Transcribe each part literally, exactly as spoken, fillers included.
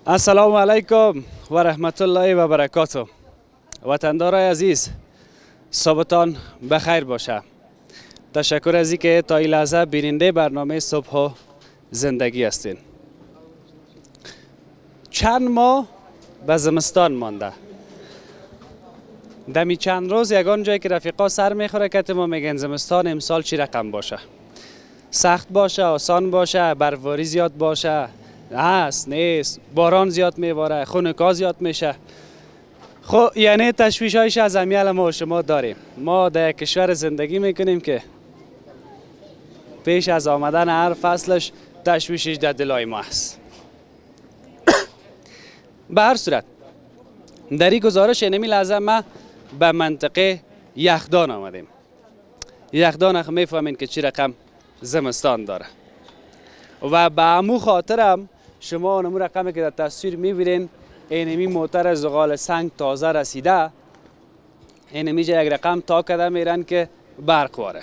السلام علیکم و رحمت الله و برکاته. وطندارای عزیز، صبحتان بخیر باشه. تشکر از اینکه تا این لحظه بیننده برنامه صبح و زندگی هستین. چند ماه به زمستان مانده. دمی چند روز یگان جایی که رفیقا سر میخوره که ما میگن زمستان امسال چی رقم باشه، سخت باشه، آسان باشه، برفباری زیاد باشه، هست نیست، باران زیاد میباره، خنکا زیاد میشه. خب یعنی تشویش هایش از امیال ما و شما داریم. ما در کشور زندگی میکنیم که پیش از آمدن هر فصلش تشویشش در دلای ما هست. به هر صورت در این گزارش اینمی لحظه ما به منطقه یخدان آمدیم. یخدان اخ میفهمین که چی رقم زمستان داره و به امو خاطرم شما اونمو رقمی که در تصویر میبینین اینمی موتر زغال سنگ تازه رسیده، اینمی جا یک رقم تا کده میرن که برق واره.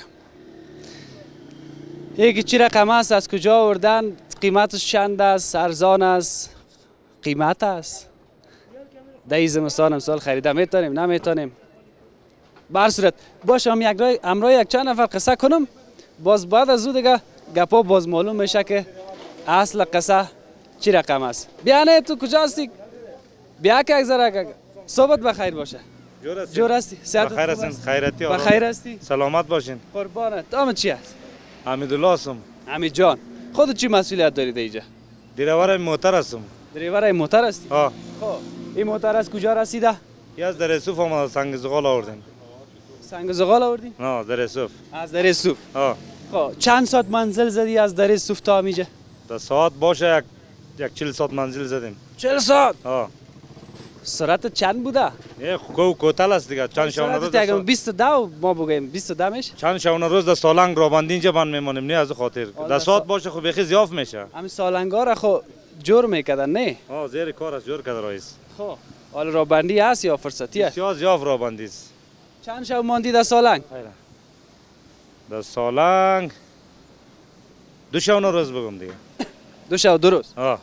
یکی چی رقم است، از کجا آوردن، قیمتش چند است، ارزان است، قیمت است، در این زمستان امسال خریده میتونیم نمیتونیم. به هر صورت باشه هم یک امرای یک چند نفر قصه کنم، باز بعد از او دیگه گپا باز معلوم میشه که اصل قصه چی رقم است. بیا نه تو کجا هستی؟ بیا که یک ذره صحبت بخیر باشه. جور هستی؟ جور هستی؟ بخیر هستین؟ خیرتی آرام؟ بخیر هستی؟ سلامت باشین. قربانت. نام چی است؟ حمیدالله هستم. حمید جان. خودت چی مسئولیت دارید اینجا؟ دریور موتر هستم. دریور این موتر هستی؟ ها. خب این موتر از کجا رسیده؟ یه از در یوسف آمده، سنگ زغال آوردیم. سنگ زغال آوردی؟ نه در یوسف. از در یوسف. ها. خب چند ساعت منزل زدی از در یوسف تا میجه؟ تا ساعت باشه یک یک چهل ساعت منزل زدیم. چهل ساعت؟ ها. سرعت چند بوده؟ یه کو کوتل است دیگه. چند شونه روز سرعت بیست و دو ما بگیم بیست و دو میشه؟ چند شونه روز در سالنگ رابندین اینجا بند میمونیم، نه از خاطر. در ساعت باشه خب بخی زیاف میشه. همین سالنگا را خب جور میکردن نه؟ ها زیر کار است، جور کرده رئیس. خب حالا رابندی هست یا فرصتی هست؟ بسیار زیاف رابندی است. چند شب ماندی در سالنگ؟ در سالنگ دو شونه روز بگم دیگه. دو شب دو روز؟ ها.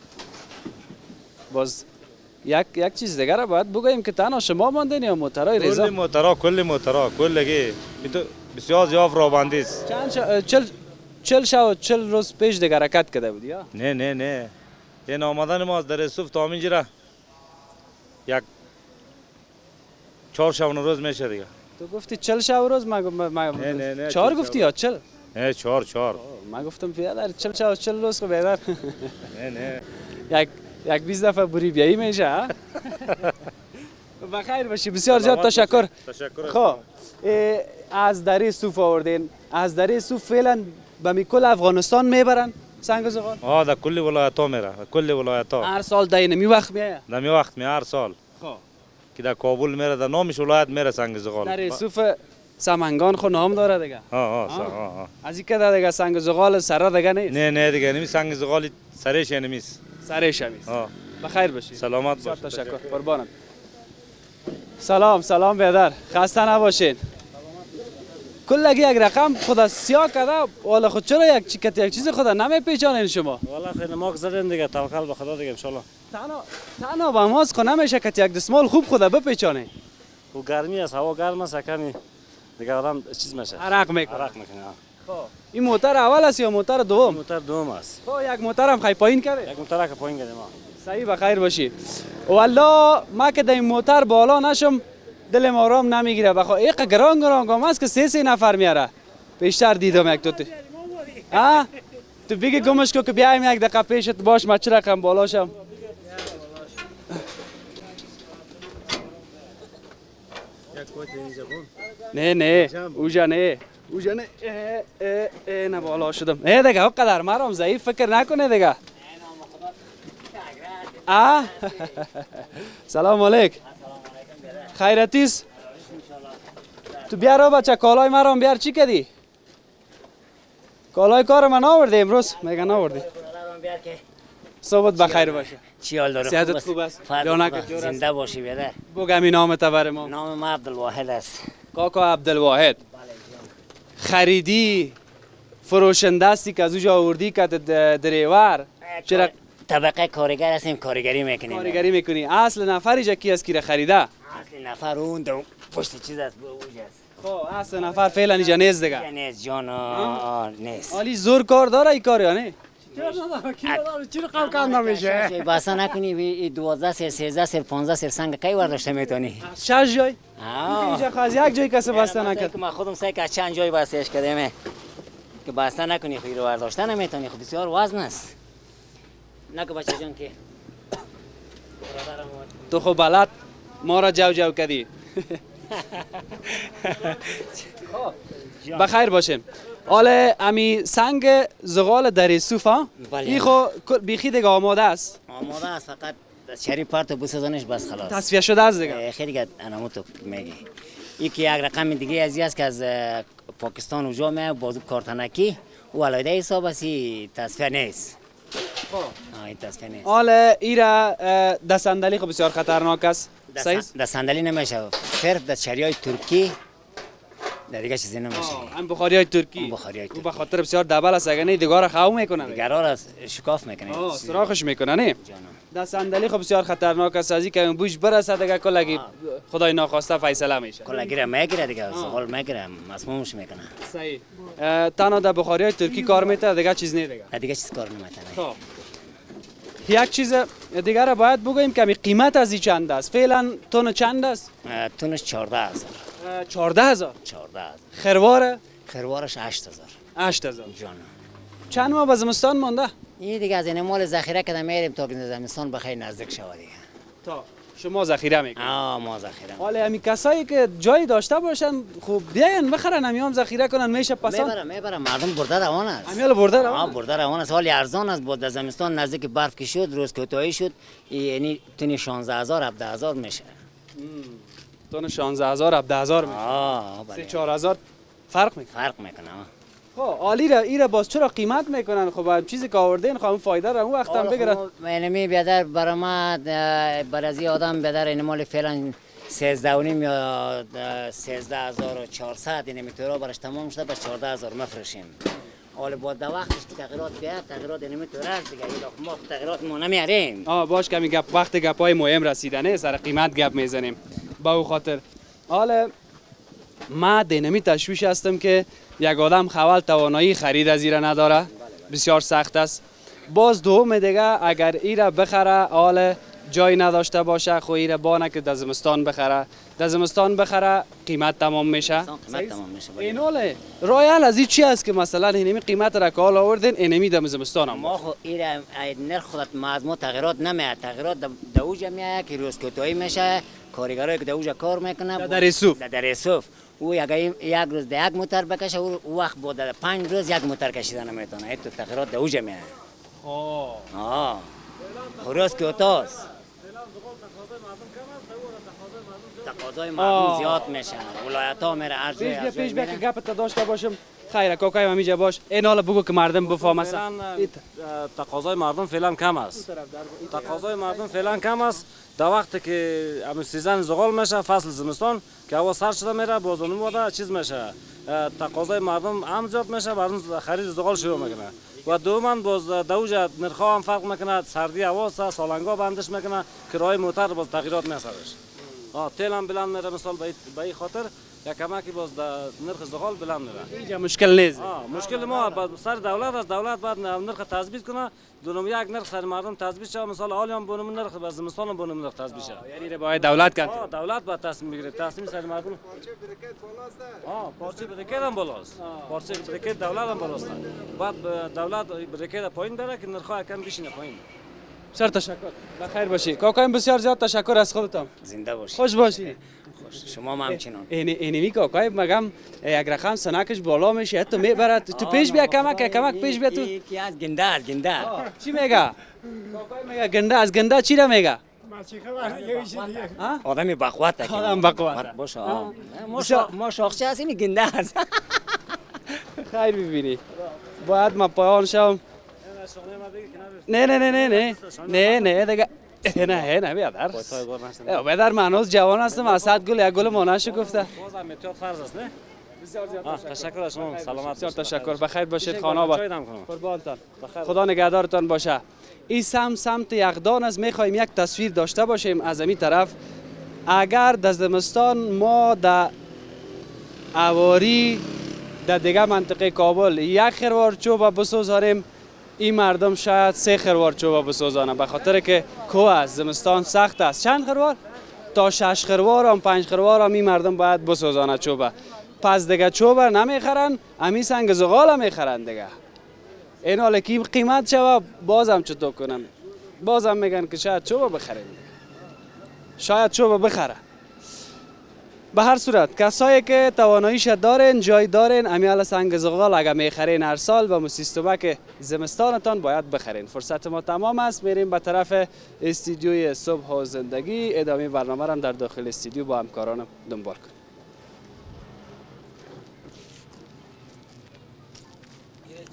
باز یک یک چیز دیگه را باید بگوییم که تنها شما ماندین یا موترای رضا؟ کل موترا کل موترا کلگی بسیار زیاف رابندی است. چند شب چل چل شب چل روز پیش دیگه حرکت کرده بودی یا؟ نه نه نه. این آمدن ما از در یوسف تا همینجا یک چهار شب روز میشه دیگه. تو گفتی چل شب روز ما ما نه نه نه چهار گفتی یا چل؟ نه چهار چهار. من گفتم بیادر چل شب چل روز که بیادر. نه نه. یک یک بیست دفعه بری بیایی میشه ها؟ بخیر باشی، بسیار زیاد تشکر. تشکر. خب از در یوسف آوردین، از در یوسف فعلا به میکل افغانستان میبرن سنگ زغال؟ آه در کل ولایت ها میره، کل ولایت ها. هر سال در اینمی وقت میایه؟ در می وقت می هر سال. خب که در کابل میره، در نامش ولایت میره سنگ زغال. در یوسف سمنگان خو نام داره دیگه. ها ها ها. از اینکه در دیگه سنگ زغال سر دیگه نیست. نه نه دیگه نمی سنگ زغال سرش نمیست. سرش همیست. ها. بخیر باشی. سلامت بسیار باش. تشکر. قربانم. سلام سلام بیادر، خسته نباشین. کلگی یک رقم خدا سیاه کرده، والا خود چرا یک چیکت یک چیز خدا نمیپیچانین شما؟ والا خیلی نماک زدین دیگه، توکل به خدا دیگه ان شاء الله. تنها تنها با ماست خو نمیشه که یک دستمال خوب خدا بپیچانین. او گرمی است، هوا گرم است، کمی دیگه آدم چیز میشه. عرق میکنه. عرق میکنه. خب این موتر اول است یا موتر دوم؟ موتر دوم است. خب یک موتر هم خی پایین کرده. یک موتر که پایین گریم. صحیح بخیر باشی. والله ما که در این موتر بالا نشم دلم آرام نمیگیره، بخاطر ایق گران گران گام است که سه سه نفر میاره. بیشتر دیدم یک دوتی. ها؟ تو بگی گمش کو که بیایم یک دقیقه پیشت باش، ما چه رقم بالاشم. نه نه اوجا نه اوجا نه اه اه نه بالا شدم. اه دیگه قدر مرام ضعیف فکر نکنه دیگه. آه سلام علیک. خیرتیست؟ تو بیار بچه کالای مرام بیار. چی کردی؟ کالای کار من آورده امروز؟ میگه نآوردی. صحبت بخیر باشه. چی حال داره؟ صحتت خوب است؟ جانک جور است؟ زنده باشی بیادر. بگم این نامت بر ما. نام ما عبدالواحد است. کاکا عبدالواحد. خریدی فروشنده استی که از اوجا آوردی که دریور چرا طبقه کارگر هستیم، کارگری میکنیم. کارگری میکنی. اصل نفرش کی است کی را خریده؟ اصل نفر اون دو پشت چیز است، اوج است. خب اصل نفر فعلا اینجا نیست دیگه. نیست جان، آه نیست. علی زور کار داره این کار یا نه؟ چرا قال کار نمیشه؟ باسا نکنی دوازده سر، سیزده سر، پانزده سر سنگ کی ورداشته میتونی؟ شش جای؟ آه. اینجا خواهد یک جای کسی بسته نکرد. ما خودم سعی که چند جای بستهش کردیم که بسته نکنی، خیلی رو ورداشته نمیتونی، خب بسیار وزن است. نکو بچه جان که تو خب بلد ما را جو جو کردی. بخیر باشیم. حالا امی سنگ زغال در صوف ها؟ بله. این خو بیخی دیگه آماده است. آماده است، فقط شری پارتو بسازنش بس خلاص. تصفیه شده است دیگه. خیلی دیگه انامو تو میگی. یکی یک رقم دیگه ازی است که از پاکستان اونجا میاد بازو کارتنکی و علایده حساب است، تصفیه نیست. آه این تصفیه نیست. حالا ایرا دست صندلی خب بسیار خطرناک است. صحیح؟ دست صندلی نمیشه، صرف دست شریای ترکی در دیگه چیزی نمیشه. هم بخاری های ترکی. بخاری های ترکی. به خاطر بسیار دبل است، اگر نه دیگار خاو میکنن. دیگرها را شکاف میکنه. آه سراخش میکنن نه؟ جانم. دست صندلی خب بسیار خطرناک است، از اینکه بوش برسه دیگه کلگی خدای ناخواسته فیصله میشه. کلاگیره میگیره دیگه، زغال میگیره، مسمومش میکنه. صحیح. تنها در بخاری های ترکی کار میته، دیگه چیز نه دیگه. دیگه چیز کار نمیکنه. خب یک چیز دیگه را باید بگوییم که قیمت از این چند است. فعلا تون چند است؟ تونش چهارده هزار. چهارده هزار. چهارده هزار. خروار؟ خروارش هشت هزار. هشت هزار. جانم. چند ماه به زمستان مونده؟ این دیگه از این مال ذخیره کردم میریم تا زمستان بخیر نزدیک شود دیگه. تا شما ذخیره میکنید؟ آه ما ذخیره. حالا همین کسایی که جایی داشته باشن خوب بیاین بخرن، همیام ذخیره کنن میشه پسند. میبرم میبرم مردم برده روان است. همیال برده روان؟ آه برده روان است. حالی ارزان است، بود زمستان نزدیک برف که شد روز کوتاهی شد، یعنی تونی شانزده هزار هفده هزار میشه. تون شانزده هزار هفده هزار میشه. آه سه بله. چهار هزار فرق میکنه. فرق میکنه. خب عالی را ایرا باز چرا قیمت میکنن؟ خب چیزی که آوردین خب اون فایده را اون وقت هم بگیرن. منمی بیادر برای ما برازی آدم بیادر این مال فعلا سیزده و نیم یا سیزده هزار و چهارصد این میتورا برش تمام شده به چهارده هزار مفرشیم. حالا با دو وقتش که تغییرات بیاد، تغییرات این میتورا است دیگه، این ما تغییرات ما نمیاریم. آه باش که می گپ وقت گپای مهم رسیدنه سر قیمت گپ میزنیم. با او خاطر حالا ما دینمی تشویش هستم که یک آدم خول توانایی خرید از ایره نداره، بسیار سخت است. باز دوم دیگه اگر ایره بخره حال جای نداشته باشه، خو ایره بانه که در زمستان بخره، در زمستان بخره قیمت تمام میشه. قیمت تمام میشه. این حاله رایل از این چی است که مثلا اینمی قیمت را کال آوردین اینمی در زمستان هم ما خو ایره نرخ خودت ما از ما تغییرات نمیاد، تغییرات دوجه میاد که روز کوتاهی میشه، کارگرایی که دوجه کار میکنه در صوف در صوف او یک یک روز ده یک موتر بکشه، او وقت بود پنج روز یک موتر کشیدن نمیتونه. تو تغییرات دوجه میاد. آه آه روز کوتاست، تقاضای مردم زیاد میشه، ولایت ها میره هر جای پیش پیش بیا که گپت داشته باشم. خیره کاکای ما میجا باش این حالا بگو که مردم بفهمه. تقاضای مردم فعلا کم است. تقاضای مردم فعلا کم است. در وقتی که همین سیزن زغال میشه، فصل زمستان که هوا سرد شده میره، باز اون موقع چیز میشه، تقاضای مردم هم زیاد میشه، مردم خرید زغال شروع میکنه. و دوما باز دوجه نرخ هم فرق میکنه، سردی هوا است، سالنگا بندش میکنه، کرایه موتر باز تغییرات میسازش. آه تیل هم بلند میره، مثال به این خاطر یا کمکی باز نرخ زغال بلند میره. اینجا مشکل نیست. آه مشکل ما سر دولت است، دولت باید نرخ تثبیت کنه، دونم یک نرخ سر مردم تثبیت شه، مثلا حالی هم بونم نرخ باز زمستان هم بونم نرخ تثبیت شه. یعنی باید دولت کنه. آه دولت باید تصمیم بگیره، تصمیم سر مردم. آه پارچه بریکت هم بالاست. پارچه بریکت دولت هم بالاست. بعد دولت بریکت پایین بره که نرخ کم بشینه پایین. بسیار تشکر. بخیر باشی. کاکایم بسیار زیاد تشکر از خودتان. زنده باشی. خوش باشی. شما هم همچنان. اینی اینی کاکای مگم یک رقم سنکش بالا میشه تو میبرد تو پیش بیا کمک کمک پیش بیا تو. کی از گنده از گنده. چی میگه؟ کاکای میگه گنده از گنده چی را میگه؟ آدمی بخوته. آدم بخوته. باشه. ما ما شاخچه هستیم گنده است. خیر ببینی. باید ما پایان شوم. نه نه نه نه نه نه نه دیگه نه نه بیادر بیادر من از جوان هستم، اسد گل یک گل مانش گفته. بازم متیات فرض است نه؟ بسیار زیاد تشکر از شما، سلامت. بسیار تشکر. بخیر باشید. خانه آباد. قربانتان. خدا نگهدارتان باشه. این سمت سمت یخدان است. میخوایم یک تصویر داشته باشیم از این طرف. اگر در زمستان ما در اواری در دیگه منطقه کابل یک خروار چوب بسوزانیم، این مردم شاید سه خروار چوب بسوزانه، به خاطر که کوه است، زمستان سخت است. چند خروار؟ تا شش خروار هم پنج خروار هم این مردم باید بسوزانه چوبه. پس دیگه چوب نمیخرن، امی سنگ زغال هم میخرن دیگه. این حالا که قیمت شوه بازم چطور کنن؟ بازم میگن که شاید چوب بخریم، شاید چوب بخره. به هر صورت کسایی که تواناییش دارن، جای دارن، امیال سنگ زغال اگه میخرین هر سال و سیستمک زمستانتان باید بخرین. فرصت ما تمام است، میریم به طرف استودیوی صبح و زندگی. ادامه برنامه را در داخل استودیو با همکارانم دنبال کنیم.